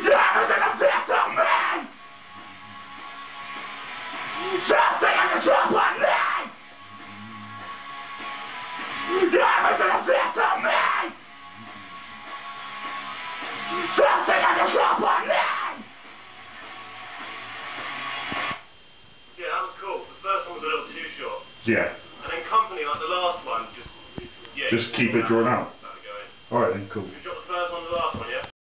Everything I'm dead to me! Something I can drop on me! Everything I'm dead to me! Something I can drop on me! Yeah, that was cool. The first one was a little too short. Yeah. And then Company, like the last one, just Just keep it drawn out. Started going. Alright then, cool.